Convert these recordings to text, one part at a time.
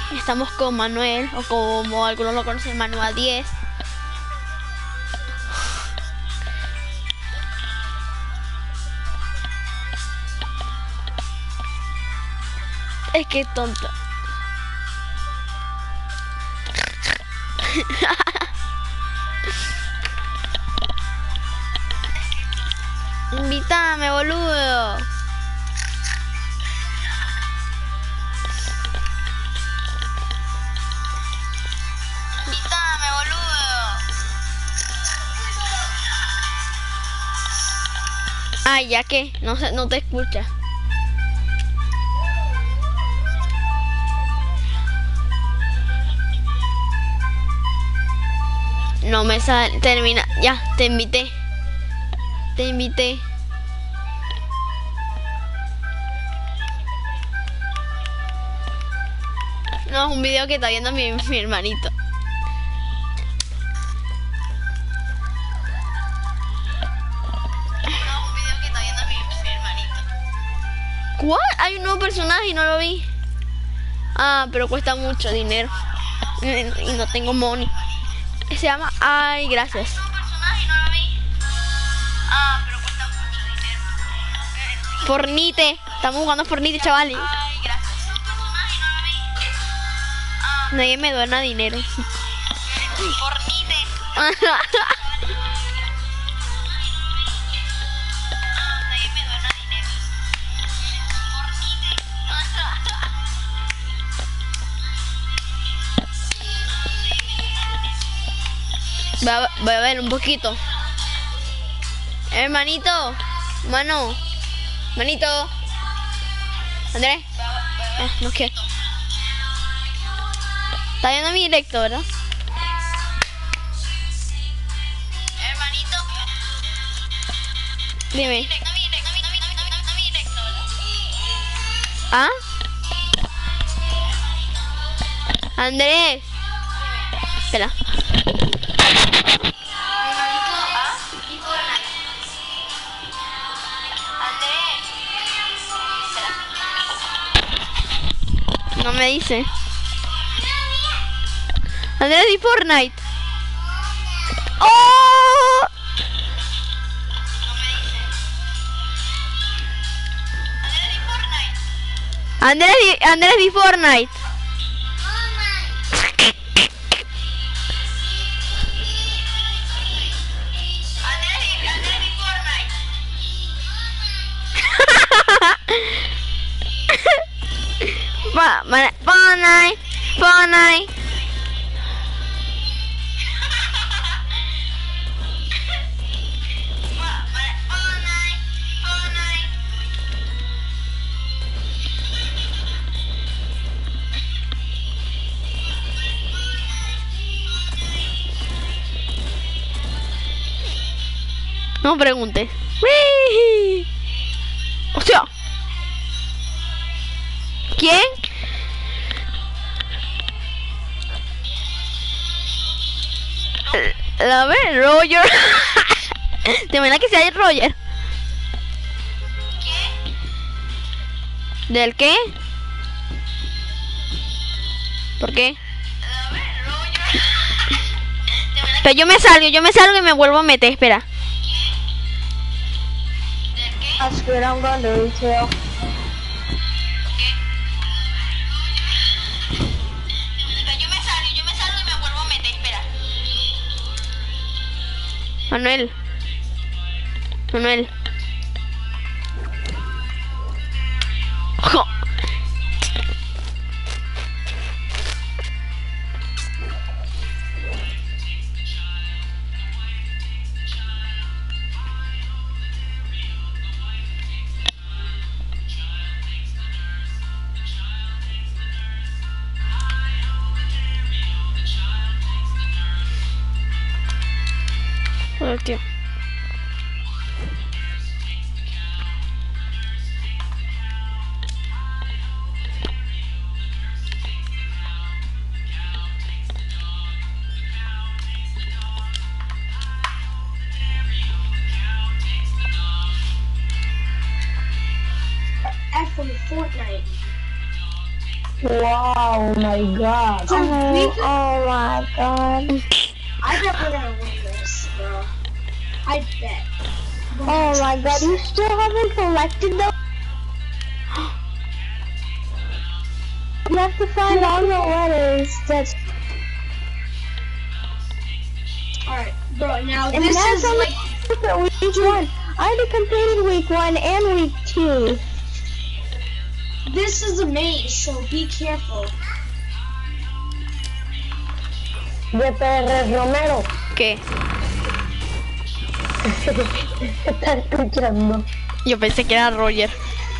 Estamos con Manuel, o como algunos lo conocen, Manuel 10. Es que tonta. Invítame, boludo. Invítame, boludo. Ay, ya que no te escucha. No me sale, termina, ya, te invité. Te invité. No, es un video que está viendo mi hermanito. ¿Cuál? Hay un nuevo personaje y no lo vi. Ah, pero cuesta mucho dinero. Y no tengo money. Se llama... Ay, gracias. Ah, pero cuesta mucho dinero. Fornite. Estamos jugando Fornite, chavales. Ay, gracias. Nadie me dona dinero. Fornite. Voy a ver un poquito. Hermanito. Mano. Manito. Andrés. No quiero. Está viendo mi directo, ¿verdad? Hermanito. Dime. ¿Ah? Andrés. Espera. No me dice. Andrés y Fortnite. ¡Oh! Andrés y Fortnite. Fortnite. No preguntes. ¡Wii! ¡Hostia! ¿Quién? A ver, Roger. ¿Te imaginas que sea Roger? ¿Qué? ¿Del qué? ¿Por qué? A ver, Roger. Pero yo me salgo y me vuelvo a meter, espera. That's good, I'm going to retail. Manuel. Jo. Joder, tío. That's from Fortnite. wow, my god. So we could, Oh my god. I bet we're gonna win this, bro. I bet. Oh my god, you still haven't collected them? You have to find all the letters that's... Alright, bro, now And this that's is only like, for week 1. I already completed week 1 and week 2. this is a maze, so be careful. De PR Romero. ¿Qué? Está escuchando. Yo pensé que era Roger.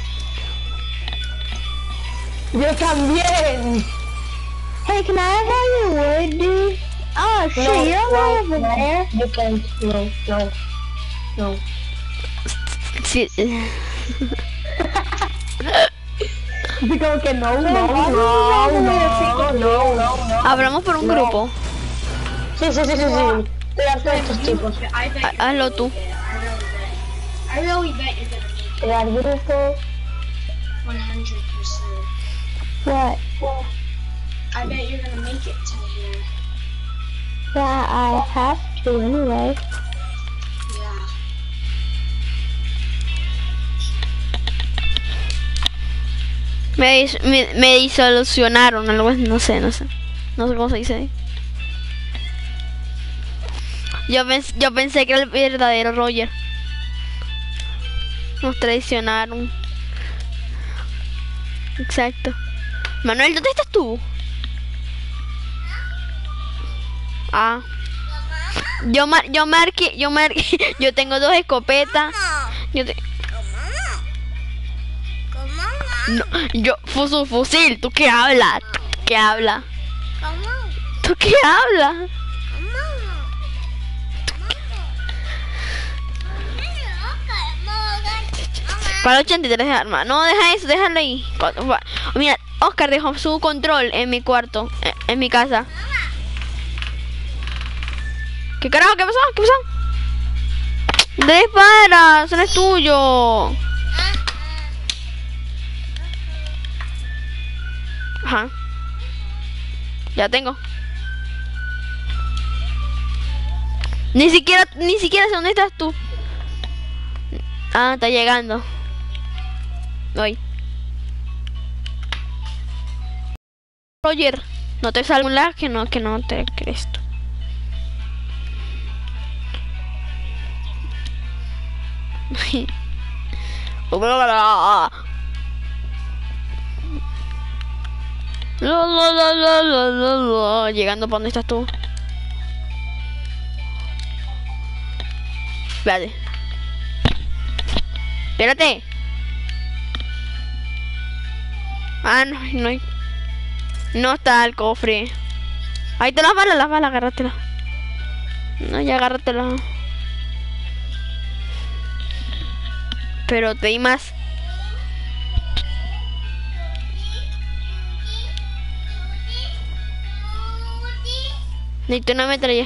Yo también. Hey, can I have all your wood, dude? Oh, shit, you don't have there. You can't. No. Sí. Digo que no. Hablamos por un grupo. Sí. Estoy harto de estos chicos. I bet Hazlo tú. I really bet you're gonna make El grupo. it 100%. What? I bet you're gonna make it to here. Yeah, I have to anyway. Yeah. Me disolucionaron, algo así, no sé cómo se dice ahí. Yo pensé que era el verdadero Roger. Nos traicionaron. Exacto. Manuel, ¿dónde estás tú? Ah. Yo marqué, yo tengo 2 escopetas. No, su fusil, ¿tú qué hablas? ¿Qué hablas? ¿Tú qué hablas? Para 83 de arma. No, deja eso, déjalo ahí. Mira, Oscar dejó su control en mi cuarto, en mi casa. ¿Qué carajo? ¿Qué pasó? ¿Qué pasó? Dispara, eso no es tuyo. Ajá. Ya tengo. Ni siquiera sé dónde estás tú. Ah, está llegando. Voy. Roger, no te salgo un lag que no te crees tú. Llegando para donde estás tú. Espérate. Espérate. Ah, no está el cofre. Ahí te las balas, agárratela. No, ya agárratela. Pero te di más. Necesito una metralla.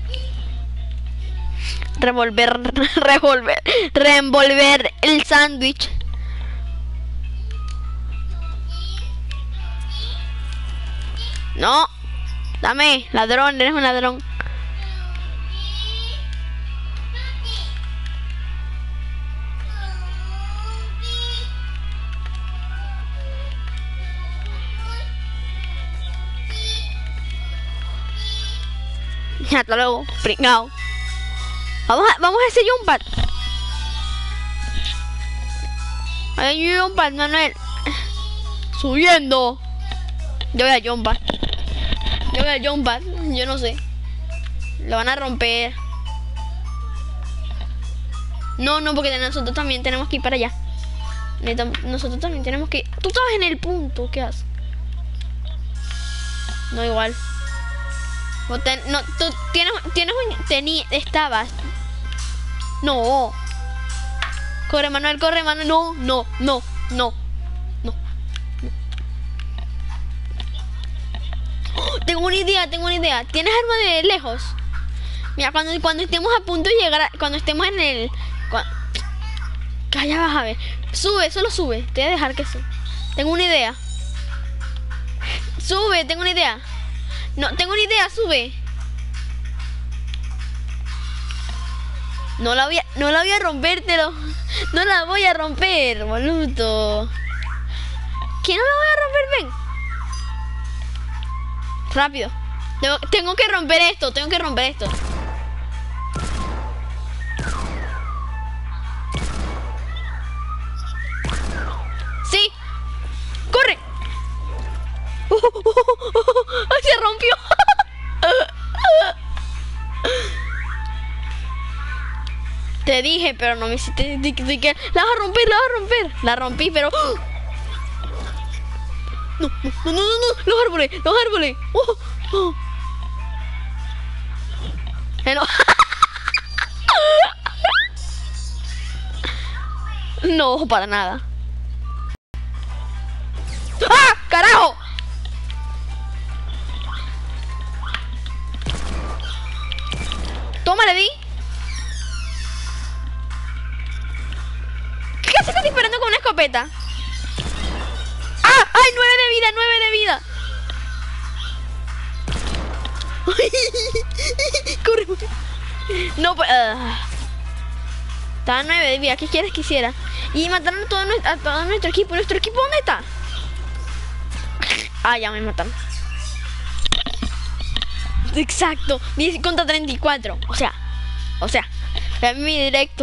Revolver el sándwich. No. Dame, ladrón, eres un ladrón. Hasta luego, pringao. Vamos a ese jump pad. Hay un jump pad, Manuel. Subiendo. Yo voy a jump pad. Yo no sé. Lo van a romper. No, porque nosotros también tenemos que ir para allá. Nosotros también tenemos que... Tú estabas en el punto, ¿qué haces? No, igual. Tú estabas. No. Corre, Manuel. No. ¡Oh! Tengo una idea. ¿Tienes arma de lejos? Mira, cuando estemos a punto de llegar, cuando estemos en el... Ya vas a ver. Solo sube. Te voy a dejar que suba. Tengo una idea. Sube, tengo una idea. No, tengo una idea, sube. No la voy a rompértelo. No la voy a romper, boludo. ¿Qué no la voy a romper? Ven. Rápido. Tengo que romper esto, Sí. Corre. Se rompió. Te dije, pero no me hiciste. La vas a romper. La rompí, pero. No. Los árboles. No. No, para nada. ¡Ah! ¡Carajo! Toma, le di. ¿Qué haces disparando con una escopeta? ¡Ah! ¡Ay! 9 de vida. Corre. No, pues. Estaba 9 de vida. ¿Qué quieres que hiciera? Y mataron a todo nuestro equipo. ¿Nuestro equipo dónde está? Ah, ya me mataron. Exacto. 10 contra 34. O sea. Vean mi directo.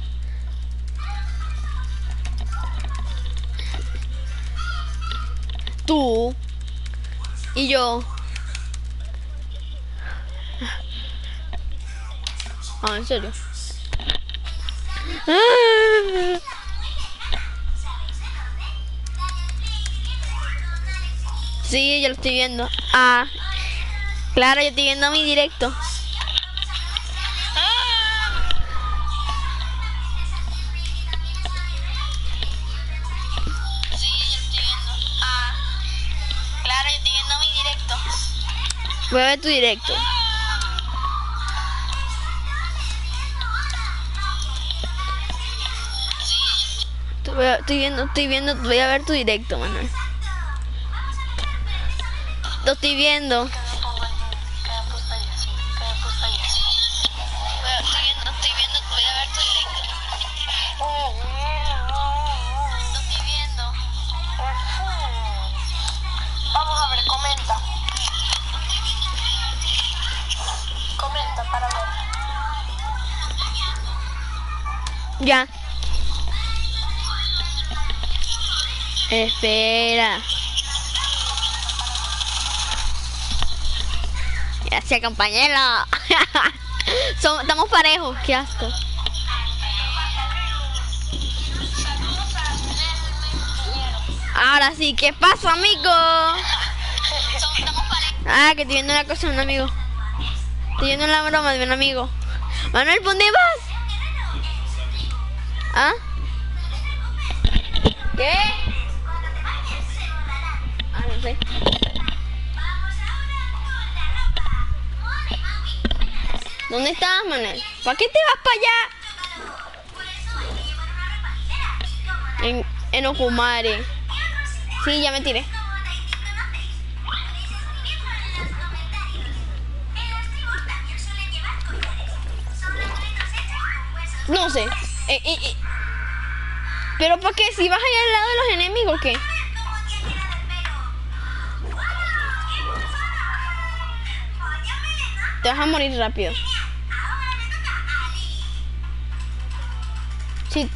Tú y yo. Ah, ¿en serio? Sí, yo lo estoy viendo. Ah, claro, yo estoy viendo mi directo. Voy a ver tu directo. Estoy viendo, voy a ver tu directo, Manuel. Lo estoy viendo. Estoy viendo, voy a ver tu directo. Lo estoy viendo. Vamos a ver, comenta. Comenta para ver. Ya. Espera. Gracias, compañero. Estamos parejos, qué asco. Ahora sí, ¿qué pasa, amigo? Ah, que estoy viendo una cosa de un amigo. Estoy viendo la broma de un amigo. Manuel, ¿dónde vas? ¿Ah? ¿Qué? Ah, no sé. ¿Dónde estás, Manuel? ¿Para qué te vas para allá? En Ocumare. Sí, ya me tiré. No sé. ¿Pero para qué? ¿Si vas allá al lado de los enemigos o qué? Te vas a morir rápido. Sí,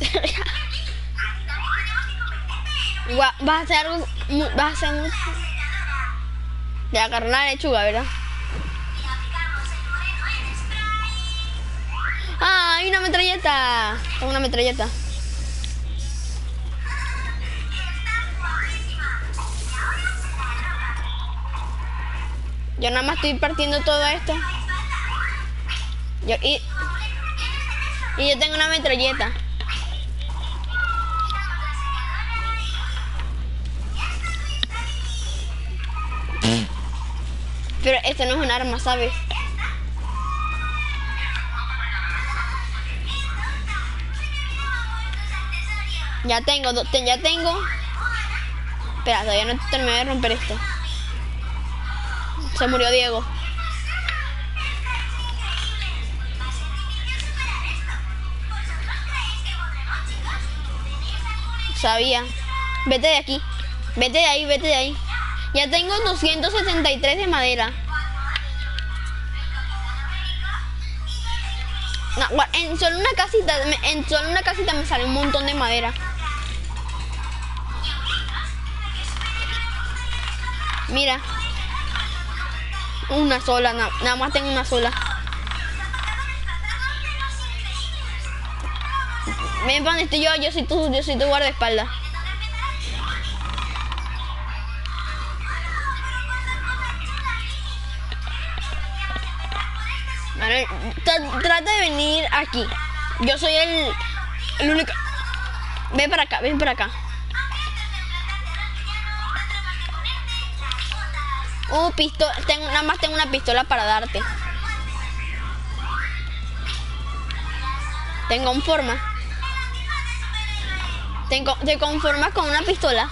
vas a hacer algo. Vas a hacer mucho. De agarrar la lechuga, ¿verdad? ¡Ah! Hay una metralleta. Tengo una metralleta. Yo nada más estoy partiendo todo esto. Y yo tengo una metralleta. Pero esto no es un arma, ¿sabes? Ya tengo. Espera, todavía no terminé de romper esto. Se murió Diego. Sabía. Vete de aquí. Vete de ahí, vete de ahí. Ya tengo 273 de madera. No, en solo una casita me sale un montón de madera. Mira. Una sola, nada más tengo una sola. Ven para donde estoy yo soy tu guardaespaldas. Manuel, trata de venir aquí. Yo soy el único. Ven para acá, ven para acá. Pistola. Nada más tengo una pistola para darte. ¿Te conformas? ¿Te conformas con una pistola?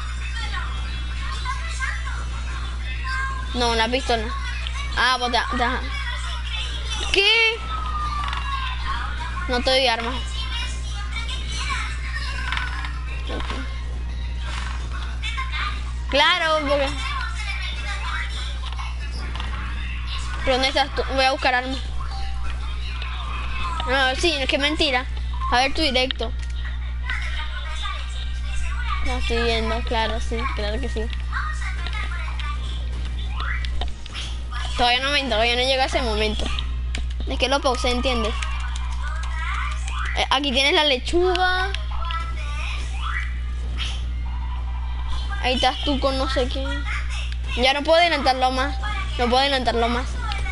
No, una pistola. Ah, pues ya. ¿Qué? No te doy armas. Claro, porque... ¿Pero dónde estás tú? Voy a buscar armas. No, sí, es que mentira. A ver tu directo. No estoy viendo, claro, sí, claro que sí. Todavía no llega ese momento. Es que lo pausé, ¿entiendes? Aquí tienes la lechuga. Ahí estás tú con no sé qué. Ya no puedo adelantarlo más. No puedo adelantarlo más.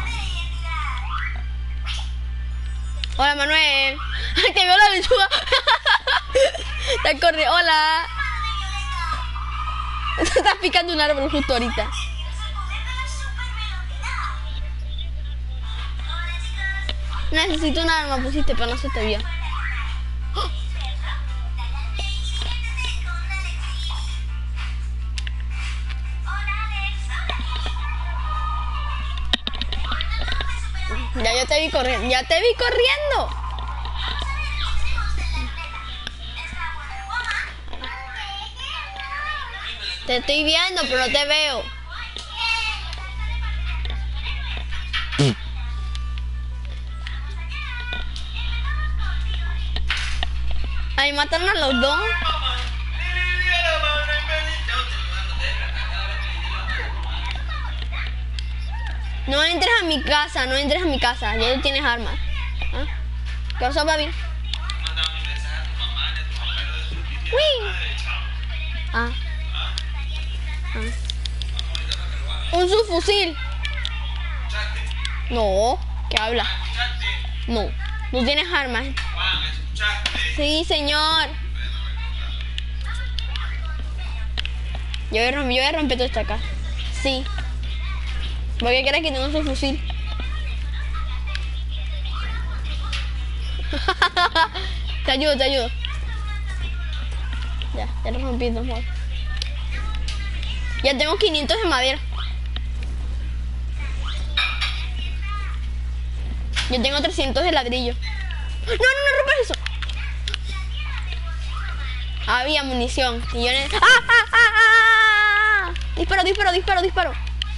Hola, Manuel. Ay, te veo la lechuga. Está corriendo. Hola. Estás picando un árbol justo ahorita. Necesito un arma, pusiste, pero no se te vio. Ya yo te vi corriendo. Ya te vi corriendo. Te estoy viendo, pero no te veo. Ay, mataron a los dos. No entres a mi casa, no entres a mi casa. Ya tú tienes armas. ¿Ah? ¿Qué pasó, papi? ¡Uy! Ah. Un subfusil. No, ¿qué habla? No, no tienes armas. Sí, señor. Yo voy a romper todo esto acá. Sí. ¿Por qué crees que tengo un subfusil? Te ayudo. Ya lo rompí, por favor. Ya tengo 500 de madera. Yo tengo 300 de ladrillo. No rompas eso. Había munición. Y yo Disparo.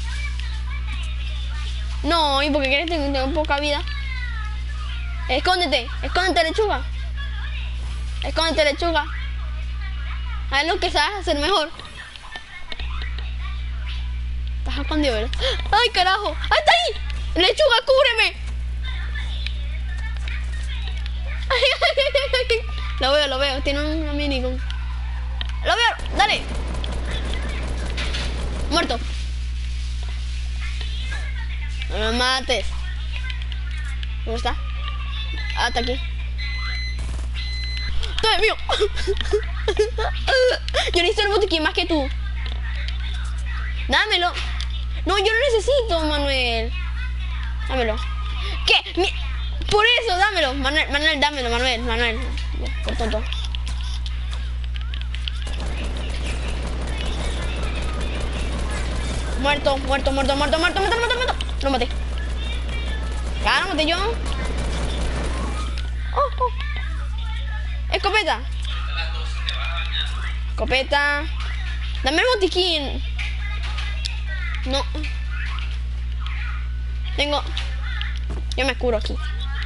No, ¿y por qué crees que tengo poca vida? Escóndete, lechuga. Haz lo que sabes hacer mejor. Estás escondido, ¿verdad? ¡Ay, carajo! ¡Ahí está ahí! ¡Lechuga, cúbreme! Lo veo. Tiene una minigun. Lo veo. Dale. Muerto. No me mates. ¿Dónde está? Ah, está aquí. ¡Todo es mío! Yo necesito el botiquín más que tú. Dámelo. No, yo no necesito, Manuel. Dámelo. ¿Qué? Por eso, dámelo. Manuel, dámelo, Manuel. Ya, por tonto. Muerto. Lo maté. Ya lo maté yo. Oh, oh. Escopeta. Escopeta. Dame el botiquín. No. Tengo... Yo me curo aquí.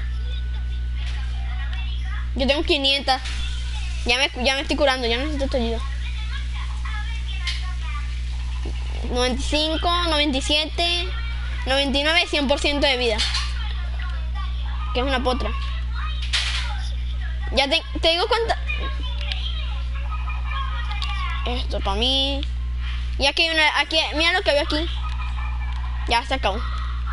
Yo tengo 500. Ya me estoy curando. Ya necesito tu ayuda. 95, 97, 99, 100% de vida. Que es una potra. Ya te digo cuánta. Esto para mí. Y aquí hay una. Aquí, mira lo que veo aquí. Ya se acabó.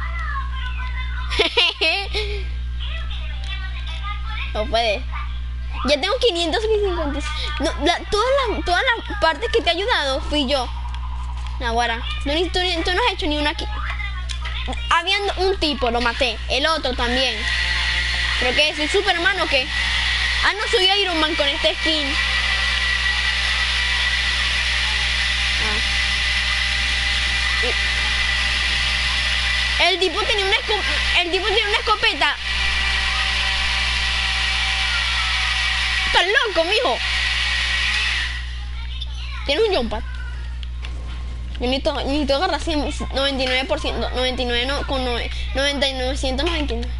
No puede. Ya tengo 550. No, todas las partes que te he ayudado fui yo. Naguara. Tú no has hecho ni una aquí. Había un tipo, lo maté. El otro también. ¿Pero qué? ¿Soy Superman o qué? Ah, no, soy Iron Man con esta skin. El tipo tenía una escopeta. Estás loco, mijo. Tienes un jump pad. Yo necesito agarrar 99%, 99 no, con 99.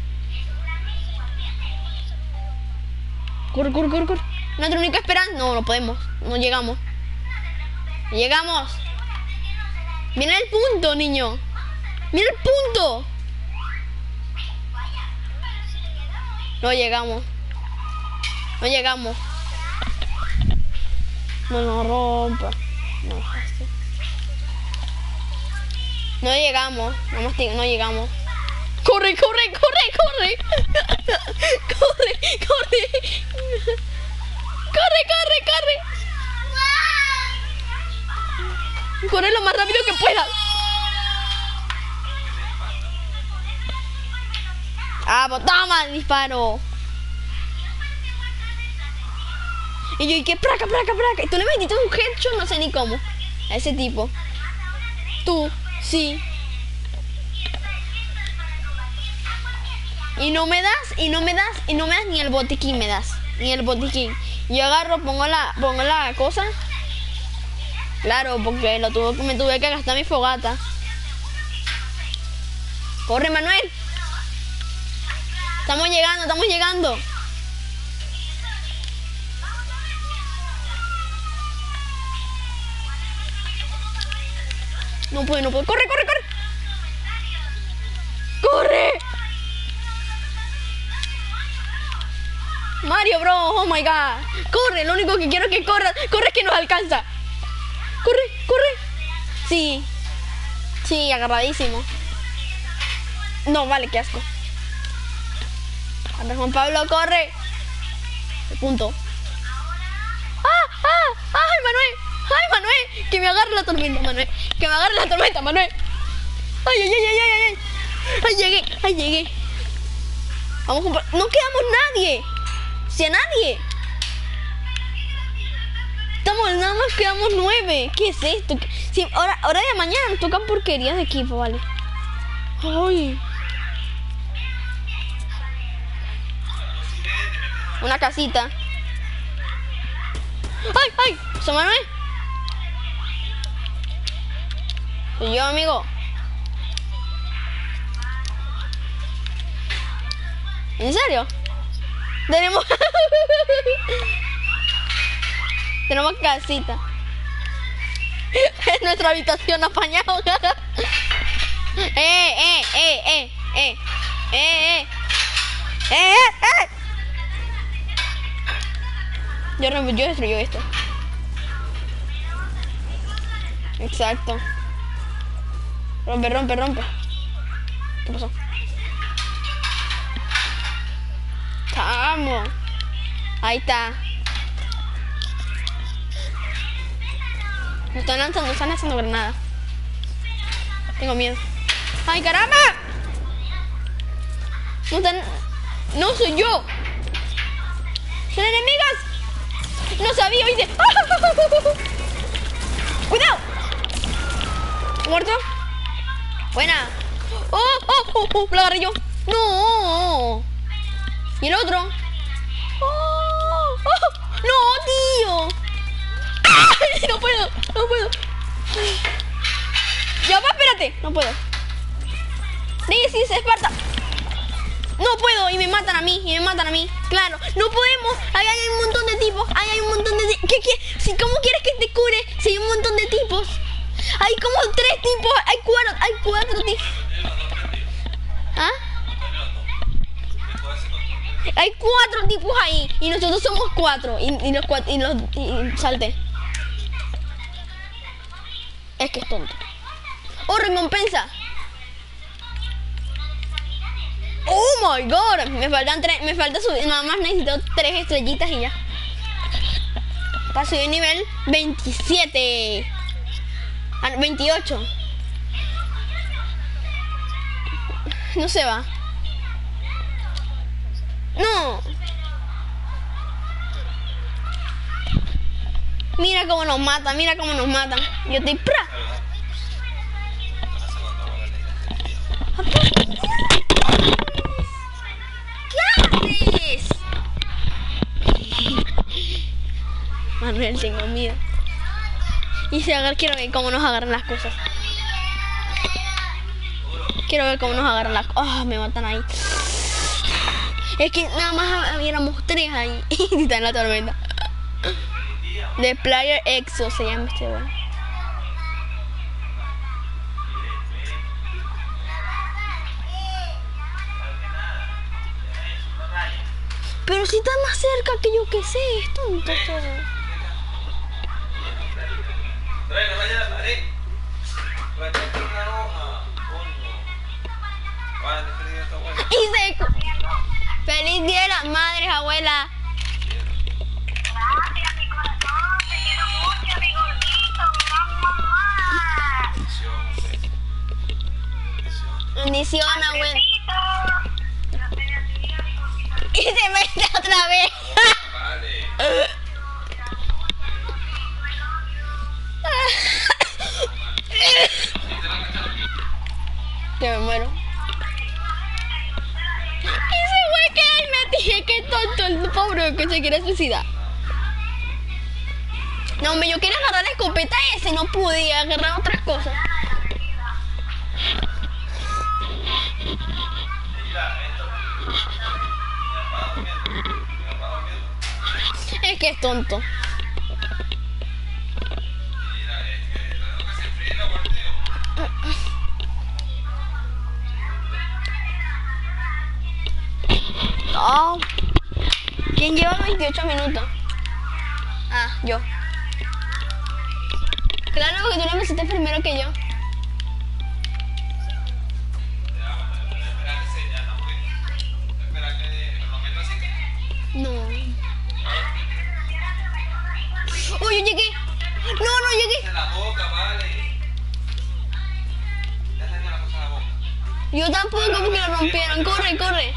Corre. Nuestra única esperanza. No podemos. No llegamos. Llegamos. Mira el punto, niño. Mira el punto. No llegamos. No rompa. No llegamos. No llegamos. Corre. Corre. Corre lo más rápido que puedas. Ah, pues toma el disparo. Y yo, ¿y qué? Praca. Y tú le metiste un headshot, no sé ni cómo. A ese tipo. Tú, sí. Y no me das ni el botiquín me das. Ni el botiquín. Yo agarro, pongo la cosa. Claro, porque me tuve que gastar mi fogata. Corre, Manuel. Estamos llegando. No puedo. Corre. ¡Corre! Mario, bro, oh my god. Corre, lo único que quiero es que corras. Corre, que nos alcanza. Corre. Sí, agarradísimo. No, vale, qué asco. A ver, Juan Pablo, corre. El punto. ¡Ay, Manuel! Que me agarre la tormenta, Manuel. ¡Ay! ¡Ay, llegué! Vamos, Juan Pablo. No quedamos nadie. Si a nadie. Nada más quedamos 9. ¿Qué es esto? Sí, hora de mañana nos tocan porquerías de equipo, vale. ¡Ay! Una casita. ¡Ay! ¿Soy Manuel? Soy yo, amigo. ¿En serio? Tenemos casita. Es nuestra habitación apañado. Yo destruyo esto. Exacto. Rompe. ¿Qué pasó? Vamos. Ahí está. Nos están lanzando granadas. Tengo miedo. ¡Ay, caramba! No soy yo. ¡Son enemigas! No sabía, ¿oíste? ¡Cuidado! ¿Muerto? Buena. Lo agarré yo. No. ¿Y el otro? No, tío. ¡Ay! No puedo. Ya va, espérate. No puedo. Sí, se Esparta. No puedo y me matan a mí, Claro, no podemos. Ahí hay un montón de tipos. ¿Qué? ¿Cómo quieres que te cure si hay un montón de tipos? Hay como 3 tipos. Hay 4 tipos. ¿Ah? Hay 4 tipos ahí y nosotros somos 4 y salté. Es que es tonto. Oh, recompensa. Oh my god, me falta subir, nada más necesito 3 estrellitas y ya. Para subir nivel 27. 28. No se va. No. Mira cómo nos matan. Yo estoy ¡pra! ¿Qué haces? Manuel, tengo miedo. Y si quiero ver cómo nos agarran las cosas. Me matan ahí. Es que nada más éramos 3 ahí. Y está en la tormenta. The Player Exo se llama este weón. Pero si está más cerca que yo que sé, es tonto todo. Y seco. ¡Feliz Día de las Madres, abuela! Gracias, mi corazón. Te quiero mucho, mi gordito. Mamá. Bendición, abuela. Y se mete otra vez. Que me muero. Ese güey que ahí me dije que tonto el pobre que se quiere suicidar. No, hombre, yo quería agarrar la escopeta ese, no pude agarrar otras cosas. Es que es tonto. No. ¿Quién lleva 28 minutos? Ah, yo. Claro, porque tú lo empezaste primero que yo. No. ¡Oh, yo llegué! No llegué. Yo tampoco, porque lo rompieron. Corre.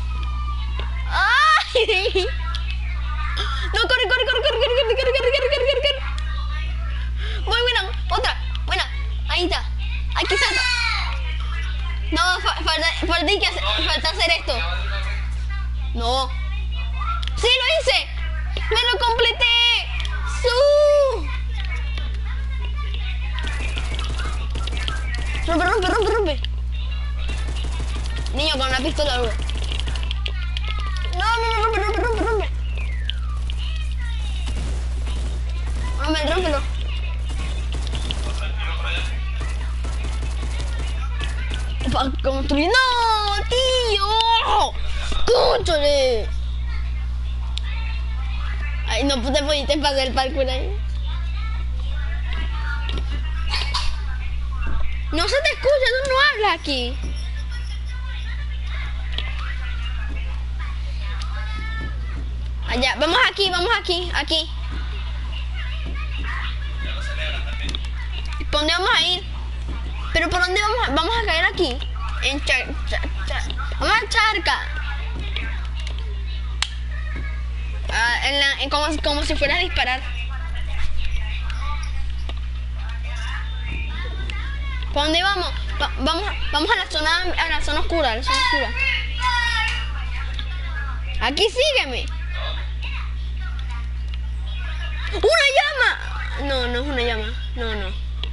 ¡Ay! No, corre. Muy buena, otra. Buena. Ahí está. Aquí salta. No, falta hacer esto. No. ¡Sí, lo hice! ¡Me lo completé! Rompe. Niño con una pistola, bro. No, rompe. Rómpelo. Para construir. ¡No, tío! ¡Cónchale! Ay, no te pudiste pasar el parkour ahí. No se te escucha, tú no hablas aquí. Allá, vamos aquí. ¿Por dónde vamos a ir? ¿Pero por dónde vamos a caer aquí? Vamos a charca. Como si fuera a disparar. ¿Por dónde vamos? Vamos a la zona oscura, Aquí sígueme. ¡Una llama! No, no es una llama. No.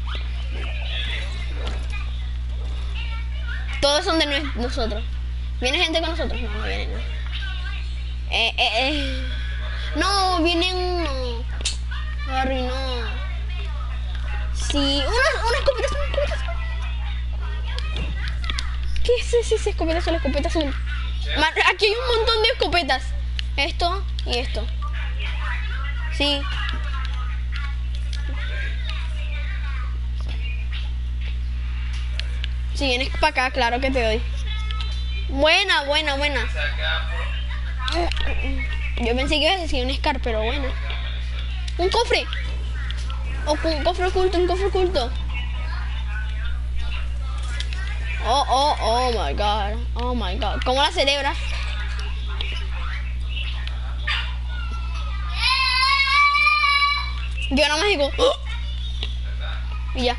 Todos son de nosotros. ¿Viene gente con nosotros? No viene, no. No, viene uno. Harry, no. Sí, una escopeta azul. ¿Qué es ese escopeta azul? Aquí hay un montón de escopetas. Esto y esto. Sí. Si vienes para acá, claro que te doy. Buena. Yo pensé que iba a decir un Scar, pero bueno. Un cofre. Un cofre oculto. Oh my god. ¿Cómo la celebras? Yo nada más digo ¡oh! Y ya.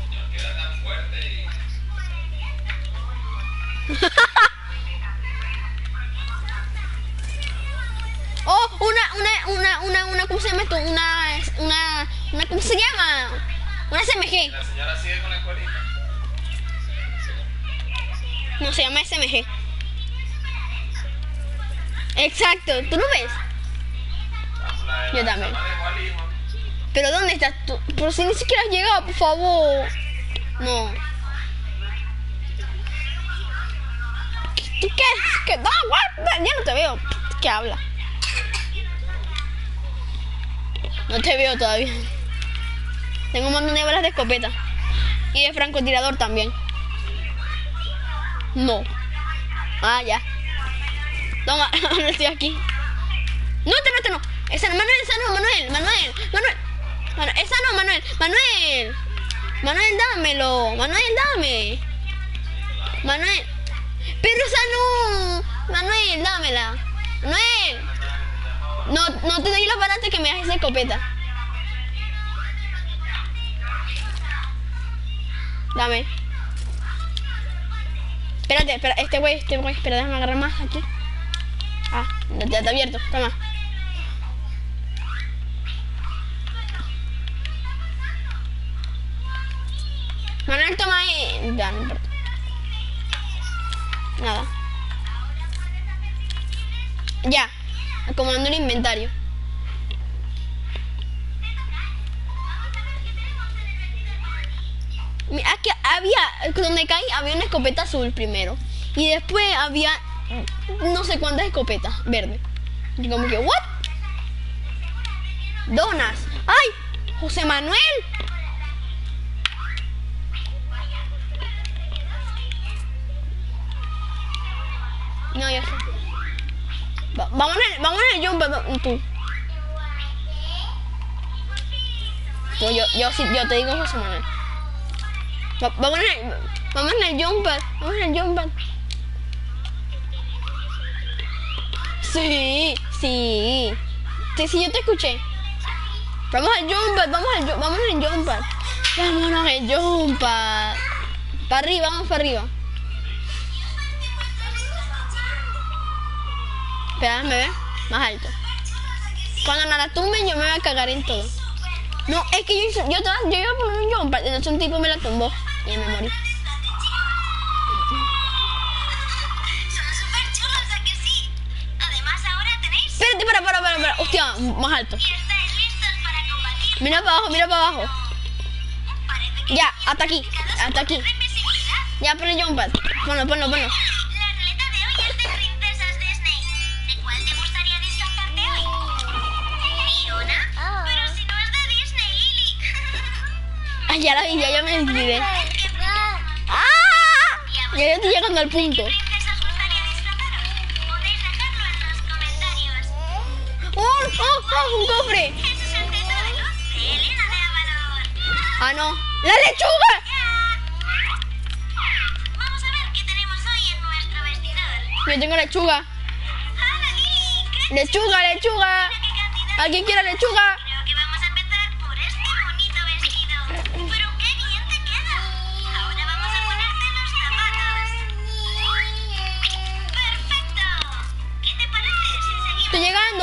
Oh, una ¿cómo se llama esto? Una ¿cómo se llama? Una SMG. La señora sigue con la escuelita. No, se llama SMG. Exacto, ¿tú no ves? Yo también. ¿Pero dónde estás tú? Por si ni siquiera has llegado, por favor. No. ¿Tú qué? No, ya no te veo. ¿Qué habla? No te veo todavía. Tengo un montón de balas de escopeta. Y de francotirador también. No. Ah, ya. Toma, no estoy aquí. No, este no. Esa no, Manuel. Bueno, esa no, Manuel. Manuel, dámelo. Manuel, dame. Manuel. Pero esa no. Manuel, dámela. Manuel. No te doy la barata que me das esa escopeta. Dame. Espera, este güey, espera, déjame agarrar más aquí. Ah, ya está abierto, toma. Manuel, toma ahí. Ya, no importa. Nada. Ya, acomodando el inventario. Aquí había, donde caí, había una escopeta azul primero. Y después había no sé cuántas escopetas verdes. Y como que, ¿what? Donas. ¡Ay! ¡José Manuel! No, ya sé. Vamos en el jump, tú. Yo te digo José Manuel. Vamos en el jumper. Sí, yo te escuché. Vamos al jumper. Vámonos al jumper. Para arriba, vamos para arriba. Espera, déjame ver. Más alto. Cuando no la tumben, yo me voy a cagar en todo. No, es que yo iba a poner un jumper. Entonces un tipo me la tumbó. Y me morí. Son súper chulos, ¿a que sí? Además, ahora tenéis... Espérate, para. Hostia, más alto. Y estáis listos para combatir. Mira para abajo. Parece que Ya, hasta aquí. invisibilidad. Ya, pon el jumper. Ponlo. La ruleta de hoy es de princesas Disney. ¿De cuál te gustaría disfrazarte hoy? ¿Fiona? Pero si no es de Disney, Lily. Ay, ya la vi, ya me decidí. ¡Ah! Ya estoy llegando al punto. ¿Princesas gustaría disfrazaros? Podéis dejarlo en los comentarios. Un cofre! Eso es el tesoro de Elena de Avalor. Ah, no. ¡La lechuga! Vamos a ver qué tenemos hoy en nuestro vestidor. Yo tengo lechuga. ¡Hola, Lily! Lechuga. ¿Qué cantidad? ¿Alguien quiere lechuga? Creo que vamos a empezar por este bonito vestido. ¡Pero qué bien te queda! Ahora vamos a ponerte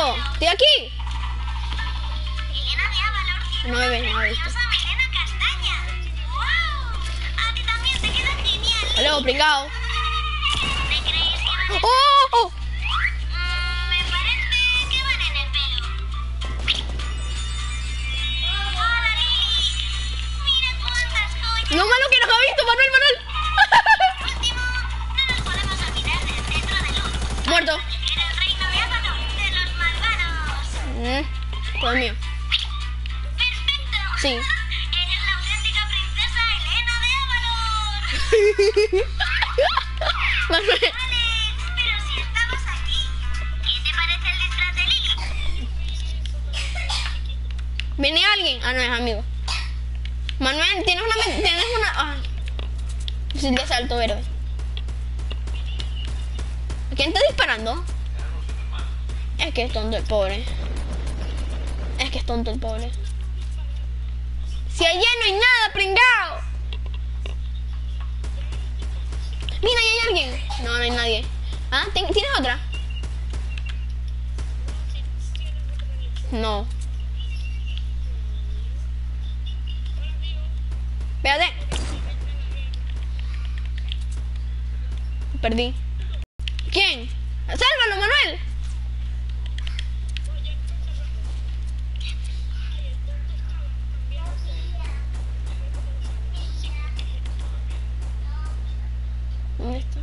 amigo. Estoy aquí. Elena de Avalor tiene No me ves, no me ves. preciosa melena castaña. ¡Wow! A ti también te queda genial. Luego, pringao. ¿Te creéis que van en... ¡Oh! ¡Oh! me parece que van en el pelo. ¡Hola, Lili! ¡Mira cuántas joyas! No malo que nos ha visto, Manuel, Manuel. Último, no nos podemos olvidar del centro de luz. Muerto. Era el reino de Avalor, de los malvados. Todo mío. ¡Perfecto! Sí. Eres la auténtica princesa Elena de Avalor. Manuel. Vale, pero si estamos aquí, ¿qué te parece el disfraz de Lili? ¿Viene alguien? Ah, no, es amigo. Manuel, tienes una... Ah. Sí, de salto verde. ¿Quién está disparando? Es que es tonto el pobre. Es que es tonto el pobre. Si allá no hay nada, pringao. Mira, ahí hay alguien. No, no hay nadie. ¿Ah? ¿Tienes otra? No. Espérate. Perdí. ¿Quién? ¡Sálvalo, Manuel! ¿Dónde está?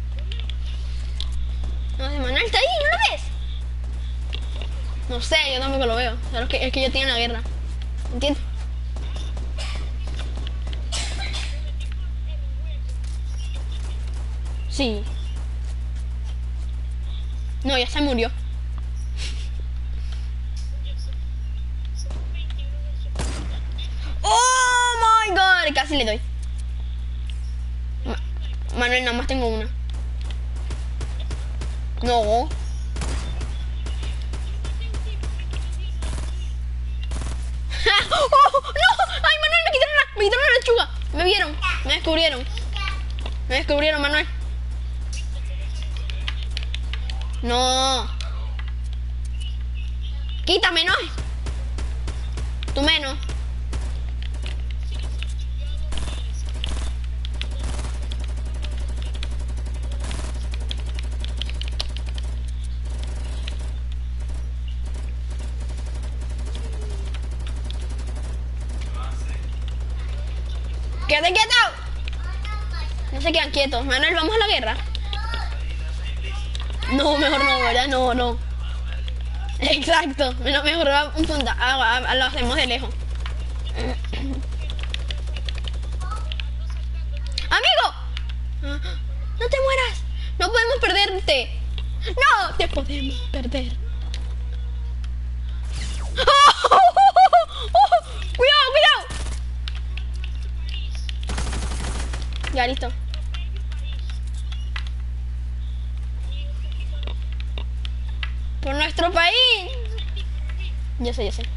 No sé, Manuel está ahí, ¿no lo ves? No sé, yo tampoco lo veo. Solo es que yo tengo una guerra. ¿Entiendes? Sí. No, ya se murió. ¡Oh, my God! Casi le doy. Manuel, nada más tengo una. No. ¡Oh, no! ¡Ay, Manuel, me quitaron la lechuga! Me vieron, me descubrieron. Me descubrieron, Manuel. No. Quítame, ¿no? Tú menos. ¡Quédate quieto! No se quedan quietos. Manuel, ¿vamos a la guerra? No, mejor no, ¿verdad? No, no. Exacto. Mejor lo hacemos de lejos. ¡Amigo! ¡No te mueras! ¡No podemos perderte! ¡No! ¡Te podemos perder! ¡Oh! ¡Cuidado, cuidado! Ya, listo. Por nuestro país. Ya sé, ya sé.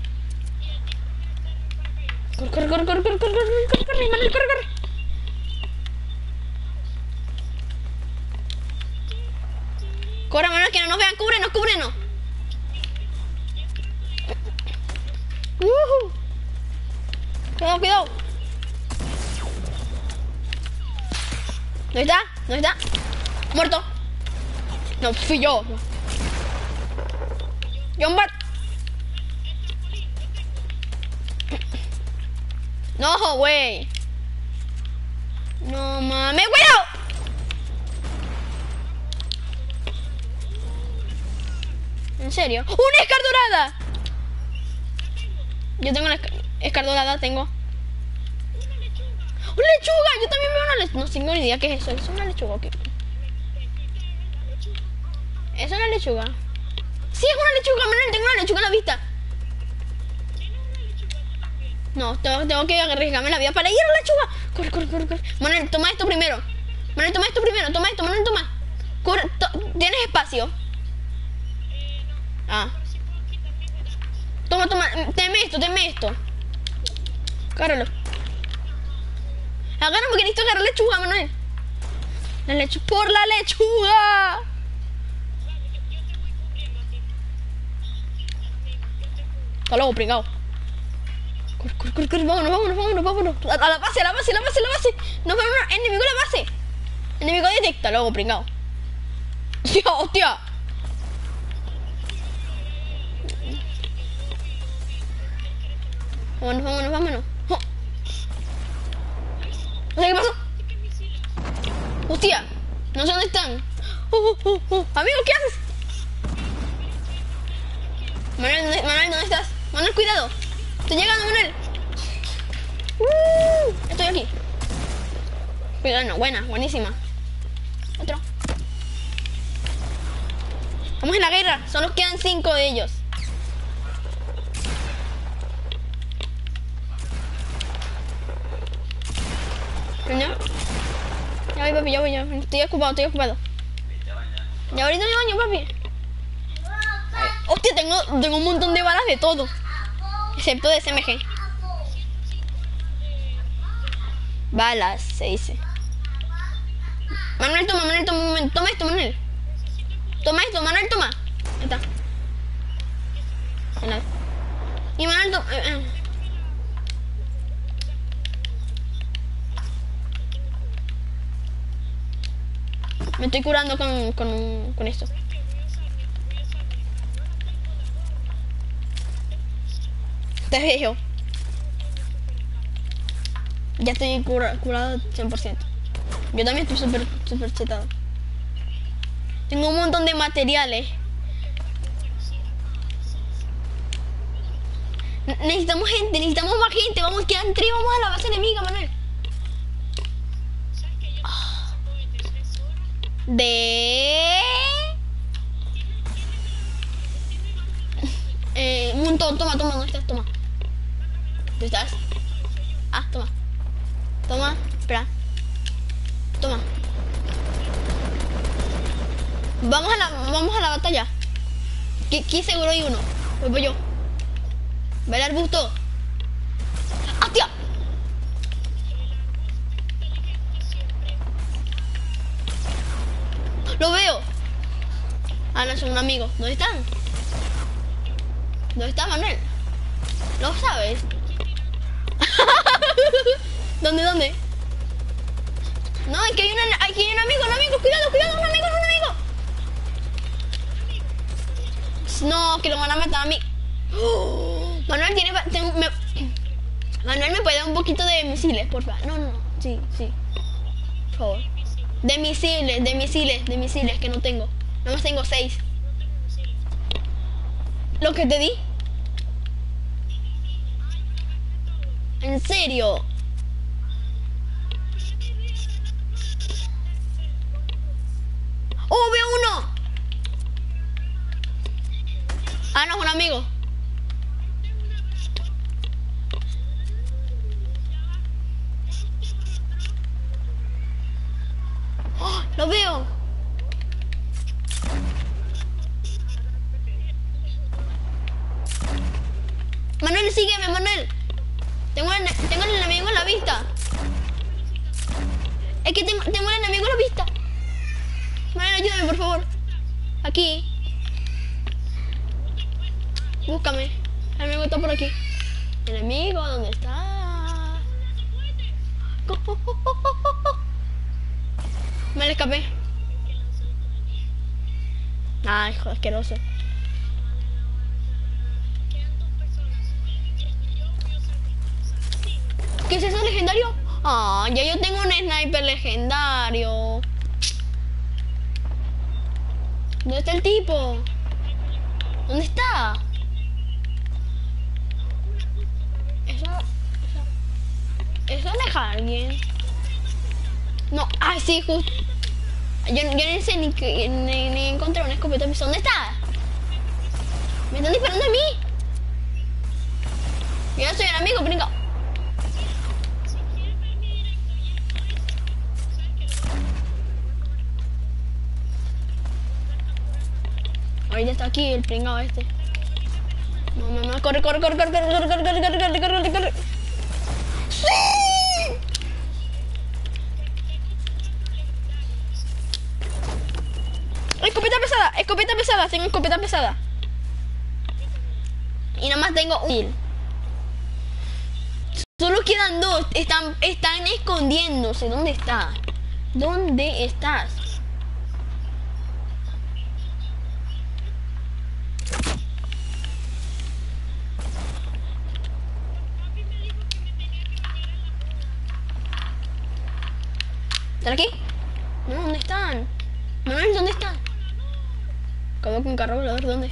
Corre, corre, corre, corre, corre, corre, corre, Manuel, corre, corre. Corre, Manuel, que no nos vean, cúbrenos, cúbrenos. Cuidado, cuidado. ¿Dónde está? ¿Dónde está? Muerto. No, fui yo. John Bart. No, güey. No mames, cuidado. ¿En serio? ¡Una escardorada! Yo tengo una escardorada, tengo. ¡Una lechuga! Yo también veo una lechuga. No tengo ni idea qué es eso. ¿Es una lechuga o qué? ¿Es una lechuga? Sí, es una lechuga, Manuel. Tengo una lechuga en la vista. No, tengo que arriesgarme la vida para ir a la lechuga. Corre, corre, corre, corre. Manuel, toma esto primero. Manuel, toma esto primero. Toma esto, Manuel, toma. Corre, ¿tienes espacio? Ah. Toma, toma. Teme esto. Agárralo. Agárrame porque necesito agarrar lechuga, Manuel. Por la lechuga. Hasta luego, pringao. Corre, vámonos. A la base. Nos vemos, enemigo a la base. Enemigo detecta, luego, pringao. Hostia. Vámonos. Oh. No sé qué pasó. Hostia, no sé dónde están. Amigo, ¿qué haces? Manuel, ¿dónde estás? Manuel, cuidado. Estoy llegando, Manuel. Estoy aquí. Cuidado, no, buenísima. Otro. Vamos en la guerra. Solo quedan 5 de ellos. ¿Ya? Ya voy, papi, ya voy. Estoy ocupado. Ya ahorita me baño, papi. Hostia, tengo un montón de balas de todo. Excepto de SMG. Balas, se dice. Manuel, toma un momento. Toma esto, Manuel. Manuel, toma. Ahí está. Y Manuel, toma. Me estoy curando con esto. Te veo. Ya estoy curado 100%. Yo también estoy súper chetado. Tengo un montón de materiales. Necesitamos más gente. Vamos, quedan 3, vamos a la base enemiga, Manuel. Un montón, toma, ¿dónde estás? Toma. ¿Dónde estás? Ah, toma, espera. Toma. Vamos a la batalla. Aquí seguro hay uno. Voy yo. Ve el arbusto. ¡Hostia! Lo veo. Ah, no, son un amigo. ¿Dónde están? ¿Dónde está Manuel? ¿Lo sabes? ¿Dónde? No, es que hay un amigo. Cuidado, un amigo. No, que lo van a matar a mí. Manuel, Manuel, ¿me puede dar un poquito de misiles, por favor? No. Sí. Por favor. De misiles, que no tengo. Nada más tengo 6. ¿Lo que te di? ¿En serio? ¡Oh, veo uno! Ah, no, es un amigo. ¡Oh, lo veo! Manuel, sígueme, Manuel. Tengo el enemigo en la vista. Es que tengo el enemigo en la vista. Manuel, ayúdame, por favor. Aquí. Búscame. El enemigo está por aquí. ¿El enemigo? ¿Dónde está? Me le escapé. Ay, hijo asqueroso. ¿Qué es eso legendario? Ah, ya yo tengo un sniper legendario. ¿Dónde está el tipo? ¿Dónde está? ¿Eso aleja a alguien? No, ay, sí, justo. Yo ni sé ni encontré una escopeta. ¿Dónde está? ¿Me están disparando a mí? Yo soy el amigo, brinco. Ahorita está aquí el pringado este. No, corre. ¡Sí! Escopeta pesada, tengo escopeta pesada. Y nada más tengo un. Solo quedan dos. Están escondiéndose. ¿Dónde está? ¿Dónde estás? ¿Están aquí? No, ¿dónde están? Manuel, ¿dónde están? Acabo con un carro volador, ¿dónde?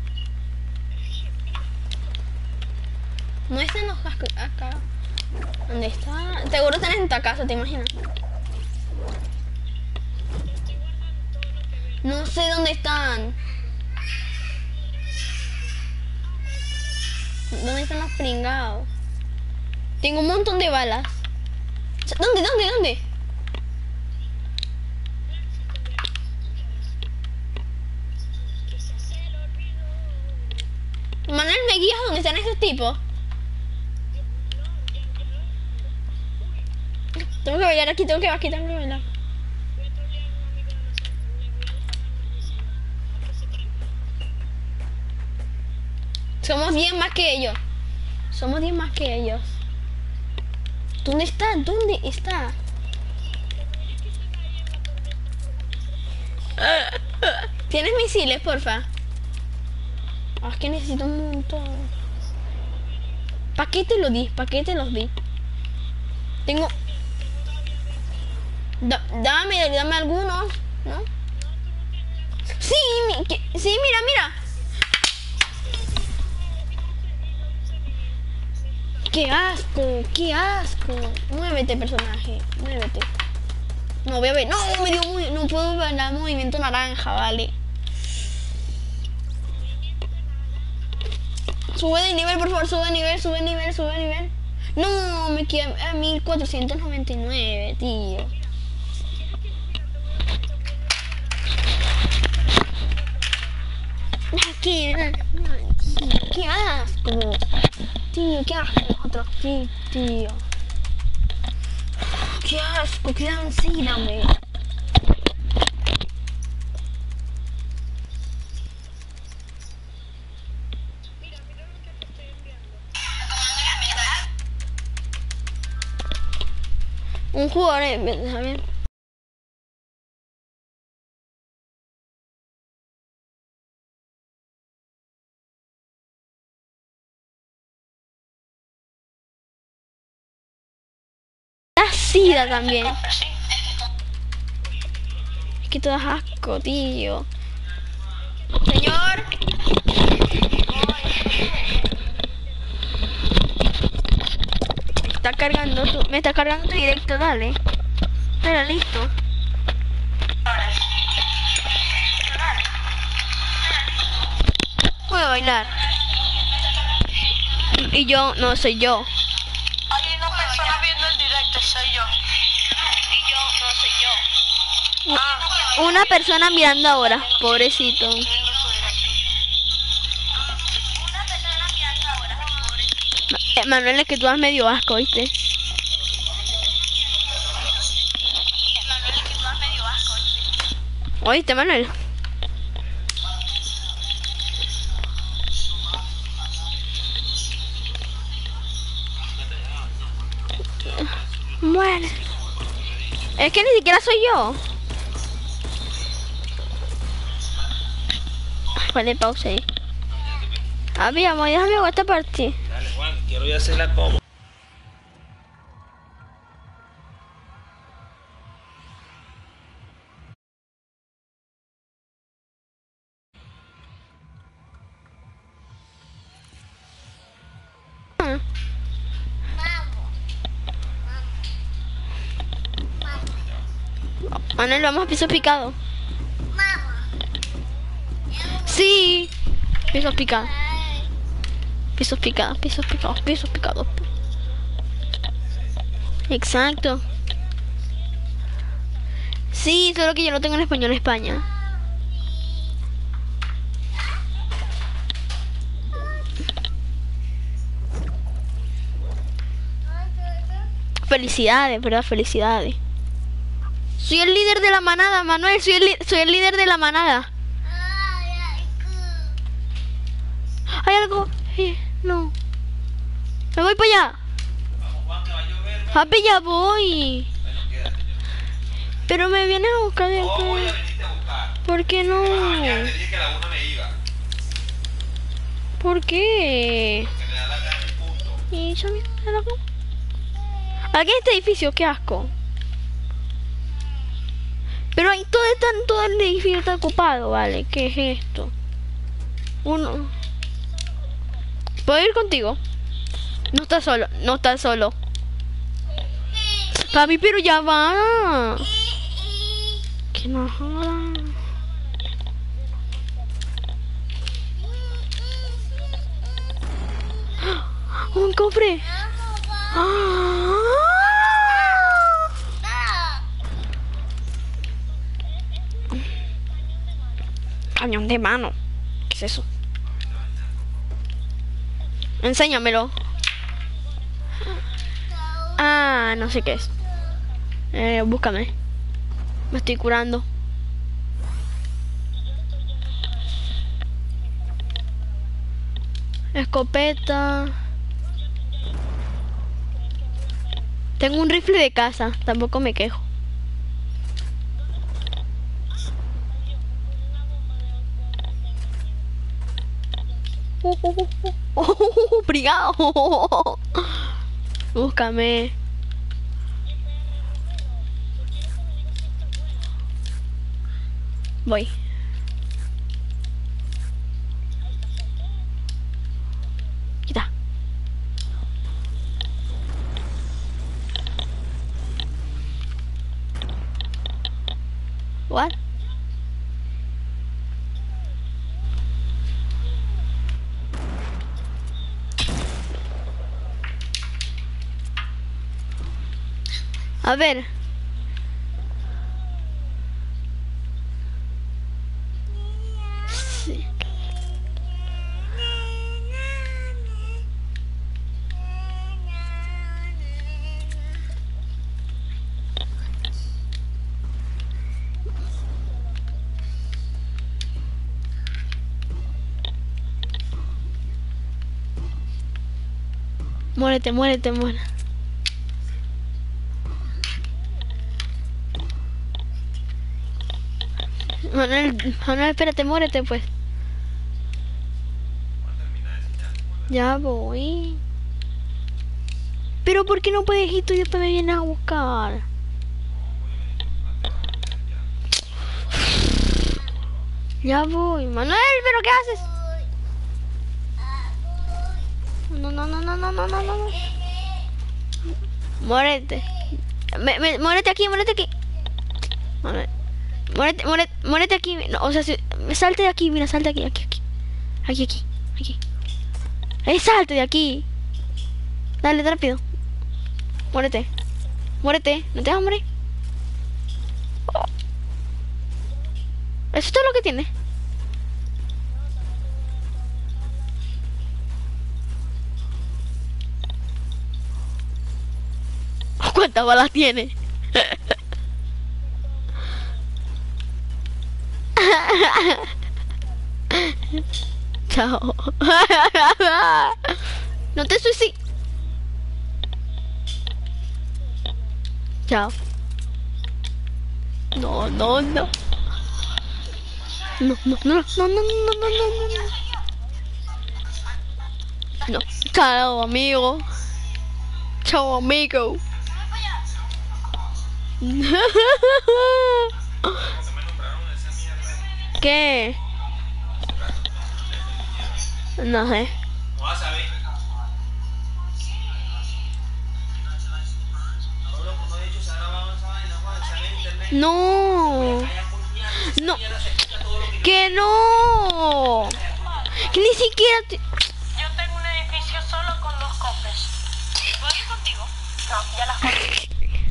No están los cascos acá. ¿Dónde están? Seguro están en esta casa, ¿te imaginas? No sé dónde están. ¿Dónde están los pringados? Tengo un montón de balas. ¿Dónde? Manuel, ¿me guías dónde están esos tipos? Tengo que bailar aquí, tengo que bailar. Somos 10 más que ellos. ¿Dónde está? ¿Tienes misiles, porfa? Es que necesito un montón. ¿Para qué te los di? Tengo... Dame algunos, ¿no? Sí, mira. ¡Qué asco! Muévete, personaje, muévete. No, voy a ver. No, no puedo ver el movimiento naranja, vale. Sube de nivel, por favor, sube de nivel. No, me quedé a 1499, tío. Qué asco. Tío, qué asco nosotros, tío. Qué asco, qué ansiedad, me. Un jugador, ¿sabes? La sida también. Es que todo es asco, tío. Señor. Me está cargando tu directo, dale. Espera, listo. Voy a bailar. Y yo, no soy yo. Hay una persona viendo el directo, soy yo. Y yo, no soy yo. Una persona mirando ahora, pobrecito. Manuel, es que tú das medio asco, ¿viste? ¿Oíste, Manuel? Bueno. Es que ni siquiera soy yo. Vale, pausa ahí. Déjame jugar esta partida. Dale, Juan, quiero ya hacerla como. Manuel, vamos a piso picado. Sí. Pisos picados. Exacto. Sí, solo que yo lo tengo en español en España. Felicidades, ¿verdad? Felicidades. Soy el líder de la manada, Manuel. Soy el líder de la manada. Hay algo. No. Me voy para allá. Vamos, Juan, que va a llover. Papi, ya voy. Bueno, quédate. Pero me vienes a buscar No voy a después. venirte a buscar. ¿Por qué no? Ya te dije que a la 1 me iba. ¿Por qué? Que me da la gana y punto. Y yo me la como. Aquí en este edificio, qué asco. Pero ahí todo el edificio está ocupado, vale. ¿Qué es esto? Uno. ¿Puedo ir contigo? No estás solo, no estás solo. Papi, pero ya va. Que no joda. Un cofre. ¡Ah! Cañón de mano. ¿Qué es eso? Enséñamelo. Ah, no sé qué es. Búscame. Me estoy curando. Escopeta. Tengo un rifle de caza. Tampoco me quejo. Brigado. Búscame. Voy. Quita. What? A ver. Sí. Muérete, muérete, muérete. Manuel, espérate, muérete pues. Ya voy. Pero ¿por qué no puedes ir tú y después me vienes a buscar? Ya voy, Manuel, ¿pero qué haces? No, no, no, no, no, no, no, no. Muérete. Muérete aquí, muérete aquí. Manuel. Muérete aquí, no, o sea, salte de aquí, mira, salte de aquí, aquí. Salte de aquí. Dale, rápido. Muérete, no te vas a morir. Oh. Eso es todo lo que tiene. ¿Cuántas balas tiene? Chao. No te suicides. Chao. No. No. No. No. Chao, amigo. Chao, amigo. ¿Qué? No sé. No vas a ver. No he dicho, se ha grabado esa vaina, Juan, sale en internet. No. No. Que no. Que ni siquiera te... Yo tengo un edificio solo con 2 cofres. ¿Puedo ir contigo? No, ya las compré.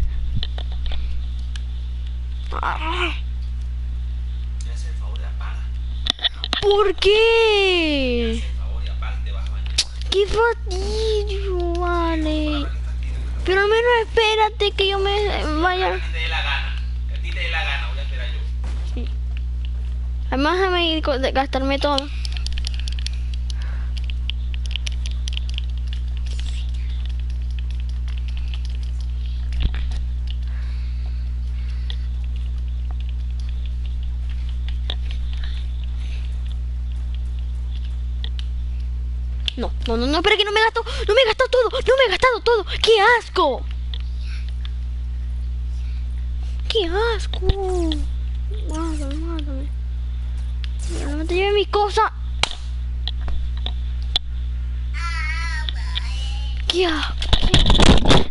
Me hace el favor de apaga. ¿Por qué? Por favor, y apaga, te vas a bañar. Qué fastidio, vale. Pero al menos espérate que yo me vaya. Que a ti te dé la gana. Que a ti te dé la gana, voy a esperar yo. Sí. Además déjame ir gastarme todo. No, espera que no me he gastado todo, no me he gastado todo. ¡Qué asco! ¡Qué asco! Mátame. No te lleves mis cosas. ¡Qué asco!